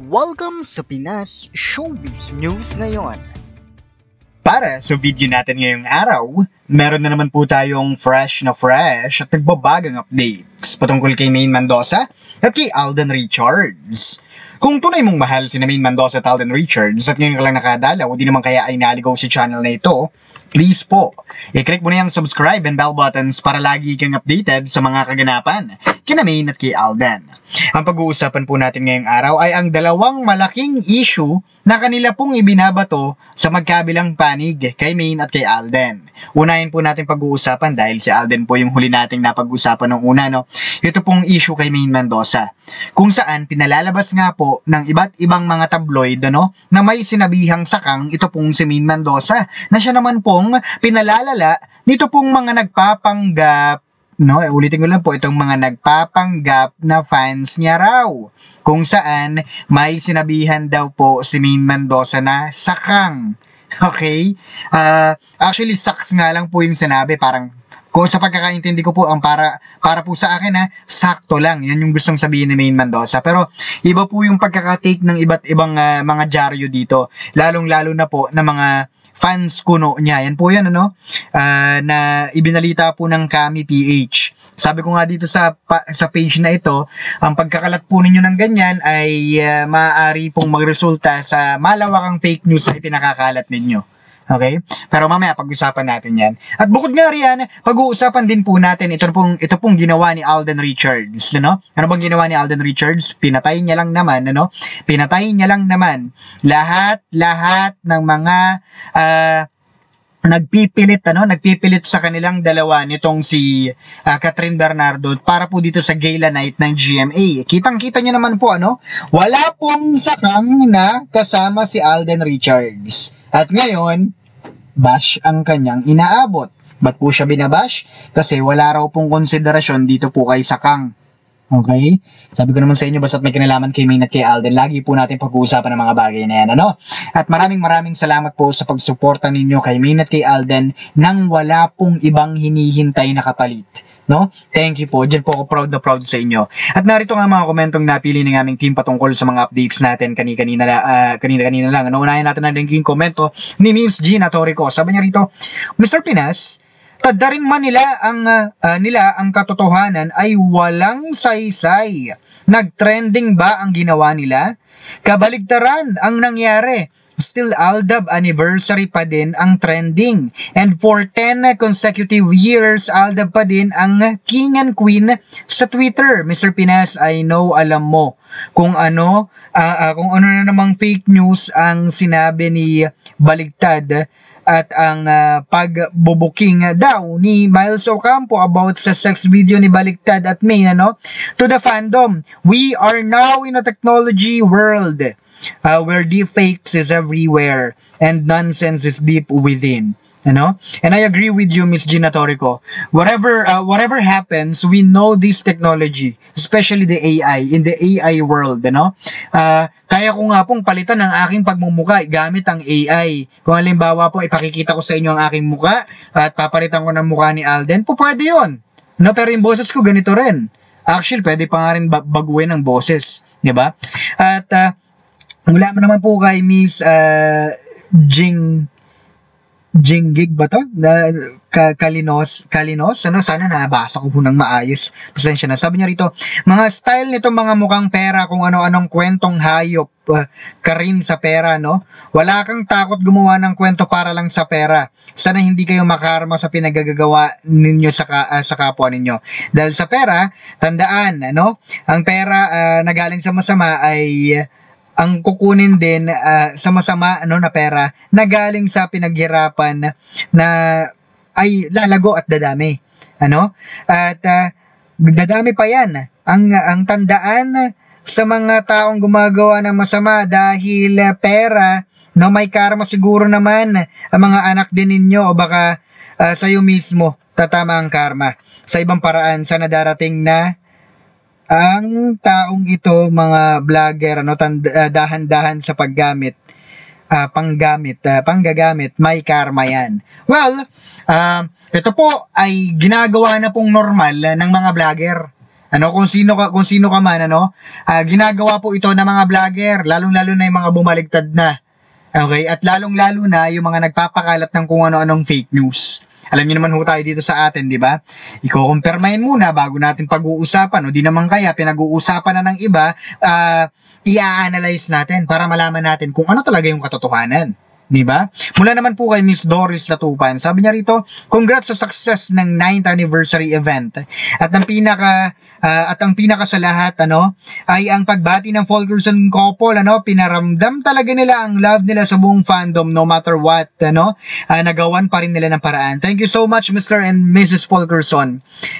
Welcome sa Pinas Showbiz News ngayon. Para sa video natin ngayong araw, meron na naman po tayong fresh at nagbabagang updates patungkol kay Maine Mendoza at kay Alden Richards. Kung tunay mong mahal si Maine Mendoza at Alden Richards at ngayon ka lang nakadalaw o di naman kaya ay naligaw si channel na ito, please po, i-click mo na yung subscribe and bell buttons para lagi kang updated sa mga kaganapan kina Maine at kay Alden. Ang pag-uusapan po natin ngayong araw ay ang dalawang malaking issue na kanila pong ibinabato sa magkabilang panig kay Maine at kay Alden. Unahin po natin pag-uusapan dahil si Alden po yung huli nating napag-usapan ng una, no? Ito pong issue kay Maine Mendoza, kung saan pinalalabas nga po ng iba't ibang mga tabloid, no, na may sinabihang sakang ito pong si Maine Mendoza na siya naman pong pinalalala nito pong mga nagpapanggap, no, ulitin ko lang po, itong mga nagpapanggap na fans niya raw. Kung saan may sinabihan daw po si Maine Mendoza na sakang. Okay? Actually, saks nga lang po yung sinabi. Parang, kung sa pagkakaintindi ko po, ang para po sa akin sakto lang. Yan yung gustong sabihin ni Maine Mendoza. Pero, iba po yung pagkakatake ng iba't ibang mga dyaryo dito. Lalong-lalo na po na mga fans kuno niya. Yan po yan, na ibinalita po ng Kami PH. Sabi ko nga dito sa page na ito, ang pagkakalat po ninyo ng ganyan ay maaari pong magresulta sa malawakang fake news na ipinakakalat ninyo. Okay? Pero mamaya pag-usapan natin yan. At bukod nga riyan, pag-uusapan din po natin ito pong ginawa ni Alden Richards, Ano bang ginawa ni Alden Richards? Pinatay niya lang naman, lahat ng mga nagpipilit sa kanilang dalawa nitong si Catherine Bernardo para po dito sa gala night ng GMA. Kitang-kita nyo naman po, wala pong sakang na kasama si Alden Richards. At ngayon, bash ang kanyang inaabot. Ba't po siya binabash? Kasi wala raw pong konsiderasyon dito po kay sakang. Okay? Sabi ko naman sa inyo, basta't may kinalaman kay Maine at kay Alden, lagi po natin pag-uusapan ng mga bagay na yan, At maraming salamat po sa pagsuporta ninyo kay Maine at kay Alden nang wala pong ibang hinihintay na kapalit. Thank you po. Diyan po ako proud na proud sa inyo. At narito nga mga komentong napili ng aming team patungkol sa mga updates natin kanina lang. Unahin natin na yung komento ni Miss Gina Torrico. Sabi niya rito, Mr. Pinas, taddarin man nila ang katotohanan ay walang saysay. Nagtrending ba ang ginawa nila? Kabaligtaran ang nangyari. Still Aldab anniversary pa din ang trending. And for 10 consecutive years, Aldab pa din ang king and queen sa Twitter. Mr. Pinas, I know alam mo kung ano na namang fake news ang sinabi ni Baligtad at ang pagbubuking daw ni Miles Ocampo about sa sex video ni Baligtad at Maine, to the fandom. We are now in a technology world where deepfakes is everywhere and nonsense is deep within. And I agree with you, Miss Gina Torrico. Whatever happens, we know this technology, especially the AI, in the AI world, kaya ko nga pong palitan ang aking pagmumuka gamit ang AI. Kung halimbawa po, ipakikita ko sa inyo ang aking muka at papalitan ko ng muka ni Alden, pwede yun. Pero yung boses ko ganito rin. Actually, pwede pa nga rin baguhin ang boses. Diba? At mula naman po kay Miss Jinggig ba to? Kalinos? Sana nabasa ko po ng maayos. Pasensya na. Sabi niya rito, mga style nito mga mukhang pera kung ano-anong kwentong hayop ka rin sa pera, Wala kang takot gumawa ng kwento para lang sa pera. Sana hindi kayo makarma sa pinagagawa ninyo sa kapwa ninyo. Dahil sa pera, tandaan, ang pera na galing sa masama ay ang kukunin din sa masama na pera na galing sa pinaghirapan na ay lalago at dadami. At dadami pa yan. Ang tandaan sa mga taong gumagawa ng masama dahil pera, may karma siguro naman ang mga anak din ninyo o baka sa iyo mismo tatama ang karma. Sa ibang paraan, sana darating na ang taong ito, mga vlogger, dahan-dahan sa panggagamit, may karma yan. Well, ito po ay ginagawa na pong normal ng mga vlogger. Kung sino ka man, ginagawa po ito ng mga vlogger, lalong-lalo na yung mga bumaligtad na. Okay? At lalong-lalo na yung mga nagpapakalat ng kung ano-anong fake news. Alam niyo naman ho tayo dito sa atin, di ba? Iko-compirmahin muna bago natin pag-uusapan. O di naman kaya, pinag-uusapan na ng iba, i-analyze natin para malaman natin kung ano talaga yung katotohanan. Diba? Mula naman po kay Miss Doris Latupan. Sabi niya rito, congrats sa success ng 9th anniversary event. At ang pinaka sa lahat, ay ang pagbati ng Fulkerson couple, pinaramdam talaga nila ang love nila sa buong fandom no matter what, nagawan pa rin nila ng paraan. Thank you so much Mr. and Mrs. Fulkerson.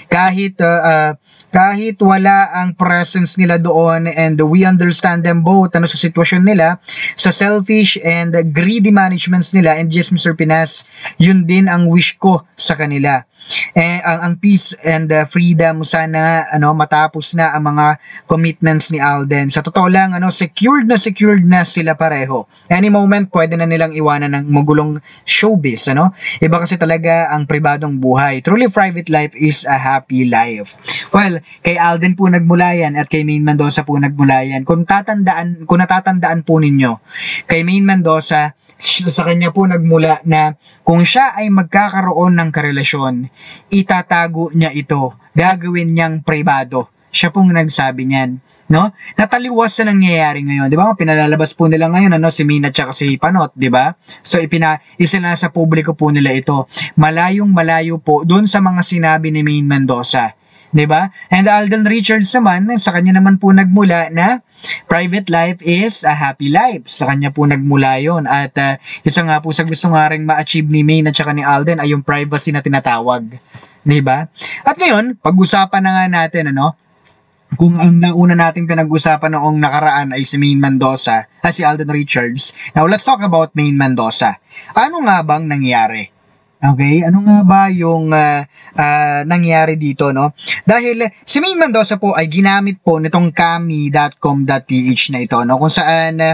Kahit wala ang presence nila doon, and we understand them both sa sitwasyon nila, sa selfish and greedy managements nila, and yes Mr. Pinas, yun din ang wish ko sa kanila. Ang peace and freedom sana matapos na ang mga commitments ni Alden. Sa totoo lang secured na sila pareho. Any moment pwede na nilang iwanan ng magulong showbiz. Iba kasi talaga ang pribadong buhay. Truly private life is a happy life. Well, kay Alden po nagmula yan at kay Maine Mendoza po nagmula yan. Kung natatandaan po ninyo, kay Maine Mendoza, sa kanya po nagmula na kung siya ay magkakaroon ng karelasyon, itatago niya ito, gagawin niyang pribado. Siya pong nagsabi niyan. Nataliwas sa nangyayari ngayon. Di ba? Pinalalabas po nila ngayon, si Mina at si Panot, di ba? So, isa na sa publiko po nila ito. Malayong-malayo po doon sa mga sinabi ni Maine Mendoza. Diba? And Alden Richards naman, sa kanya naman po nagmula na private life is a happy life. Sa kanya po nagmula yon. At isa nga po sa gusto nga rin ma-achieve ni Maine at saka ni Alden ay yung privacy na tinatawag. Diba? At ngayon, pag-usapan na nga natin, kung ang nauna nating pinag-usapan noong nakaraan ay si Maine Mendoza at si Alden Richards. Now, let's talk about Maine Mendoza. Ano nga bang nangyari? Okay, ano nga ba yung nangyari dito, Dahil si Maine Mendoza po ay ginamit po nitong kami.com.ph na ito, kung saan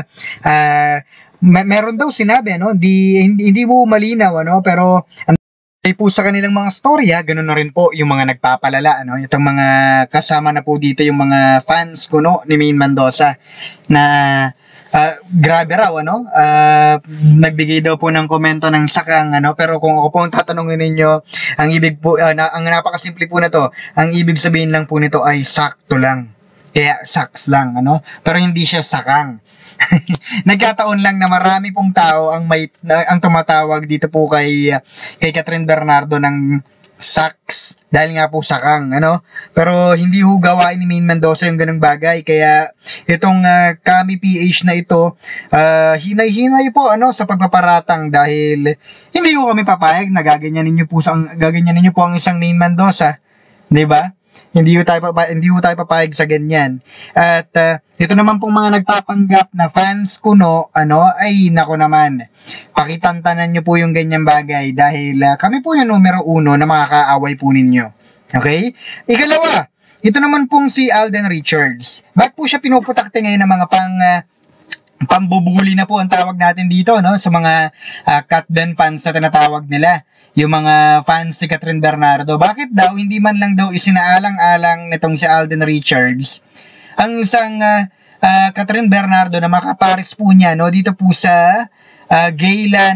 meron daw sinabi, hindi mo malinaw, pero po sa kanilang mga storya, ganun na rin po yung mga nagpapalala, itong mga kasama na po dito yung mga fans ko, ni Maine Mendoza, na grabe raw, nagbigay daw po ng komento ng sakang, pero kung ako po ang tatanungin ninyo, ang ibig po, ang napakasimple po na to, ang ibig sabihin lang po nito ay sakto lang. Kaya saks lang, pero hindi siya sakang. Nagkataon lang na marami pong tao ang tumatawag dito po kay Catherine Bernardo ng saks dahil nga po sakang, pero hindi ho gawain ni Maine Mendoza yung ganung bagay. Kaya itong Kami PH na ito, hinay-hinay po sa pagpaparatang, dahil hindi ho kami papayag na gaganyanin niyo po ang isang Maine Mendoza, 'di ba? Hindi ho tayo papayag sa ganyan. At ito naman pong mga nagpapanggap na fans ko ay nako naman, pakitantanan nyo po yung ganyang bagay, dahil kami po yung numero 1 na makakaaway po ninyo. Okay? Ikalawa, ito naman pong si Alden Richards. Bakit po siya pinuputakte ngayon ng mga pambubuli na po ang tawag natin dito, sa mga Katden fans na tinatawag nila, yung mga fans si Catherine Bernardo. Bakit daw hindi man lang daw isinaalang-alang nitong si Alden Richards ang isang Catherine Bernardo na makapares po niya dito po sa gala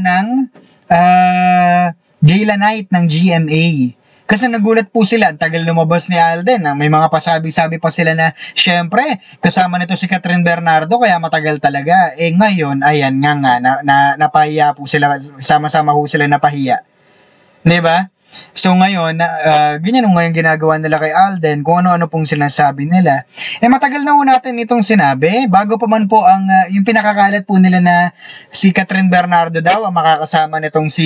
night ng GMA. Kasi nagulat po sila, ang tagal lumabas ni Alden. May mga pasabi-sabi pa sila na, syempre, kasama nito si Catherine Bernardo, kaya matagal talaga. Ngayon, ayan nga, napahiya po sila, sama-sama po sila napahiya. Diba? So ngayon, ganyan ngayon ginagawa nila kay Alden, kung ano-ano pong sinasabi nila. Matagal na po natin itong sinabi, bago pa man po yung pinakakalat po nila na si Catherine Bernardo daw ang makakasama nitong si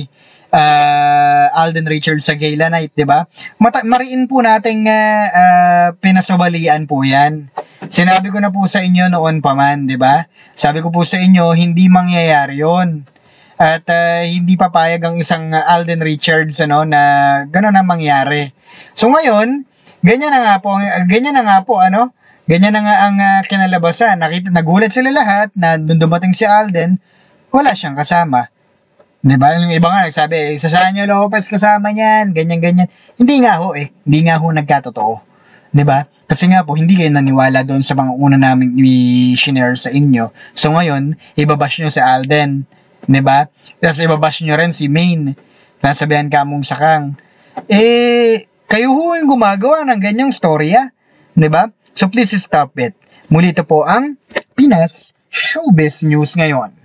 Alden Richards sa gala night, diba? Mariin po nating pinasabalian po yan. Sinabi ko na po sa inyo noon pa man, diba? Sabi ko po sa inyo, hindi mangyayari yon. At hindi papayag ang isang Alden Richards na gano'n ang mangyari. So ngayon, ganyan na nga po ganyan na nga ang kinalabasan. Nagulat sila lahat na dumating si Alden, wala siyang kasama. Diba? Yung iba nga nagsabi, sa Sanyo Lopez kasama niyan, ganyan. Hindi nga ho nagkatotoo. 'Di ba? Kasi nga po, hindi kayo naniwala doon sa mga una naming i-share sa inyo. So ngayon, ibabash nyo si Alden. 'Di ba? Tapos ibabash nyo rin si Maine. Nasabihan ka mong sakang. Kayo ho yung gumagawa ng ganyang storya. 'Di ba? So please stop it. Muli ito po ang Pinas Showbiz News ngayon.